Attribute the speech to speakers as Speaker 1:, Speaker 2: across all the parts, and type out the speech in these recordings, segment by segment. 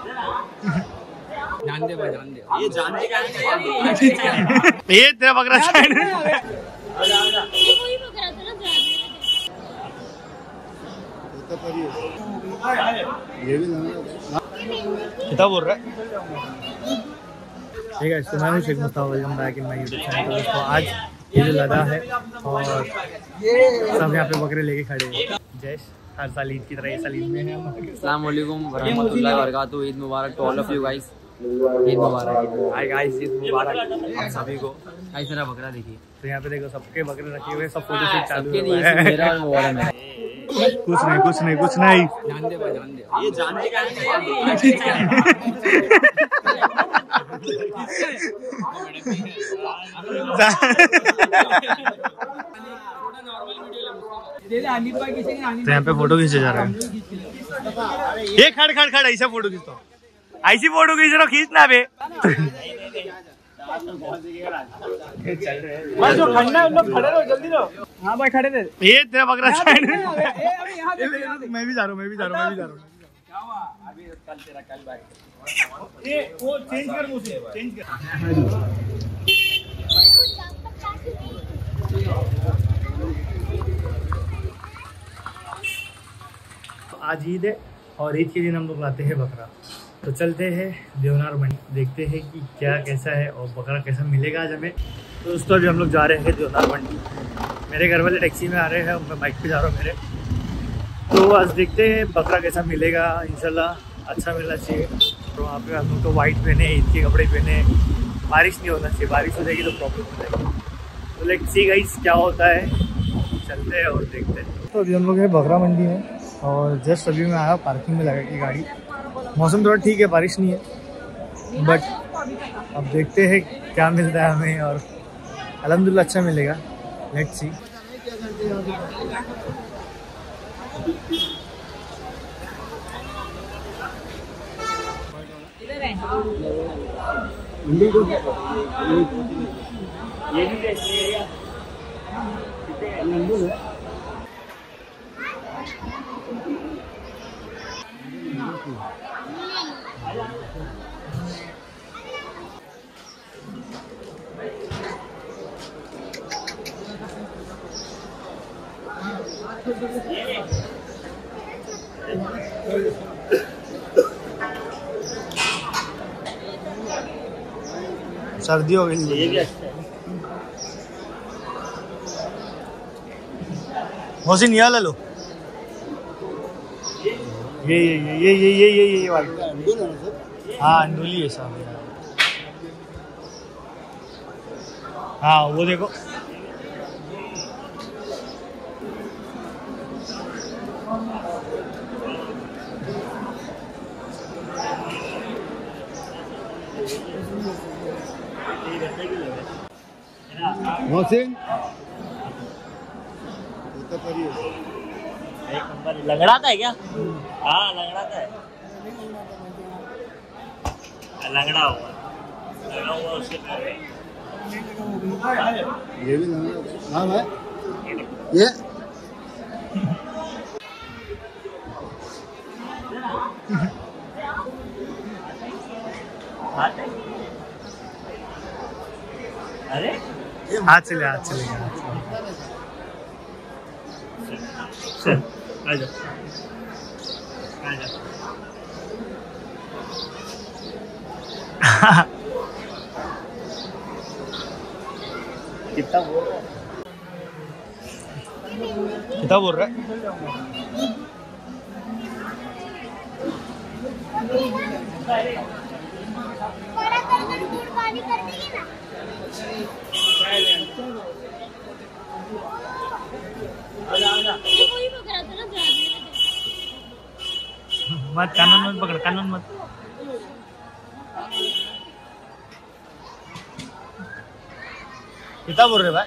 Speaker 1: जान दे भाई, जान दे।
Speaker 2: ये जानने का
Speaker 3: ये तेरा बकरा साइड में।
Speaker 4: वही बकरा था ना
Speaker 3: ये भी कितना बोल रहा है? ठीक है, मैं हूँ Sheikh Mustafa, welcome back in my YouTube channel. दोस्तों आज ईद उल अज़हा है और सब यहाँ पे बकरे लेके खड़े हैं। जैश हर साल ईद की तरह ये साल ईद में है।
Speaker 1: अस्सलाम वालेकुम वरहमतुल्लाहि वबरकातुहू। ईद मुबारक to all of you guys. Eid मुबारक। हाय गाइस, ईद मुबारक आप सभी को। गाइस मेरा बकरा देखिए,
Speaker 3: तो यहाँ पे देखो सबके बकरे रखे हुए, सब फोटो शूट चालू है।
Speaker 1: मेरा और मोबाइल में
Speaker 3: कुछ नहीं कुछ नहीं कुछ नहीं।
Speaker 1: जान दे भाई, जान दे।
Speaker 2: ये जानने का
Speaker 3: तो यहाँ पे फोटो खींचे जा रहे हैं। ये खड़ खड़ खड़ ऐसे फोटो खींचता, ऐसी फोटो खींच रहा, खींचना बे।
Speaker 2: बस जो खड़ना है उन लोग खड़े रहो, जल्दी रहो।
Speaker 3: हाँ भाई खड़े थे। ये तेरा बकरा साइड में। मैं भी जा रहा हूँ, मैं भी जा रहा हूँ, मैं भी जा रहा हूँ।
Speaker 2: अभी कल तेरा कल बाइक ये वो चेंज कर, मुझे चेंज कर।
Speaker 3: आज ईद है और ईद के दिन हम लोग लाते हैं बकरा। तो चलते हैं देवनार मंडी, देखते हैं कि क्या कैसा है और बकरा कैसा मिलेगा आज हमें। तो दोस्तों अभी हम लोग जा रहे हैं देवनार मंडी। मेरे घर वाले टैक्सी में आ रहे हैं, मैं बाइक पे जा रहा हूँ मेरे। तो आज देखते हैं बकरा कैसा मिलेगा, इंशाल्लाह अच्छा मिलना चाहिए। तो वहाँ पे हम लोग तो वाइट पहने, ईद के कपड़े पहने। बारिश नहीं होना चाहिए, बारिश हो जाएगी तो प्रॉब्लम हो जाएगी। तो लेट्स सी गाइस क्या होता है, चलते हैं और देखते हैं। तो अभी हम लोग हैं बकरा मंडी में और जस्ट अभी मैं आया पार्किंग में लगा के गाड़ी। मौसम थोड़ा ठीक है, बारिश नहीं है, बट अब देखते हैं क्या मिलता है हमें और अल्हम्दुलिल्लाह अच्छा मिलेगा। Let's see.
Speaker 2: ये भी देखिए
Speaker 3: सर्दी हो गई।
Speaker 2: ये भी अच्छा है।
Speaker 3: मोहसिन ये लो, ये वाली। हाँ अंडोली है साहब। हाँ वो देखो, मोहसिन
Speaker 2: एक नंबर लंगड़ाता है क्या? हाँ लंगड़ाता है, लंगड़ा हुआ लगा हुआ उसके
Speaker 3: ये भी हाँ भाई ये
Speaker 2: अरे
Speaker 3: हाथ चले हाथ चले
Speaker 2: आजा आजा। कितना बोल रहा है?
Speaker 3: कितना बोल रहा है?
Speaker 4: वही बकरा था ना
Speaker 3: मत कानून मत पकड़, कानून मत। कितना बोल रहे भाई?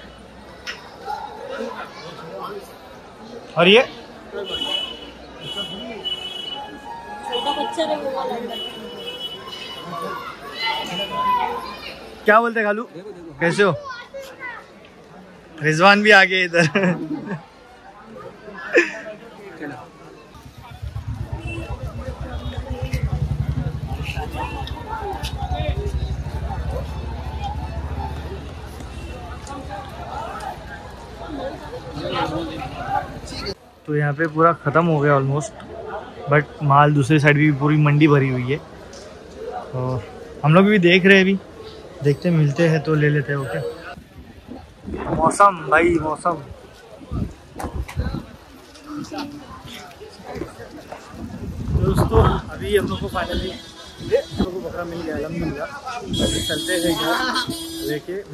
Speaker 3: और ये
Speaker 4: छोटा बच्चा रे वो वाला।
Speaker 3: क्या बोलते खालू, कैसे हो? रिजवान भी आ गए इधर। तो यहाँ पे पूरा ख़त्म हो गया ऑलमोस्ट, बट माल दूसरी साइड भी पूरी मंडी भरी हुई है। तो हम लोग भी देख रहे हैं, अभी देखते मिलते हैं तो ले लेते हैं। ओके, मौसम भाई मौसम। दोस्तों अभी हम लोग को फाइनली बकरा मिल गया, अल्हम्दुलिल्लाह। चलते हैं घर लेके।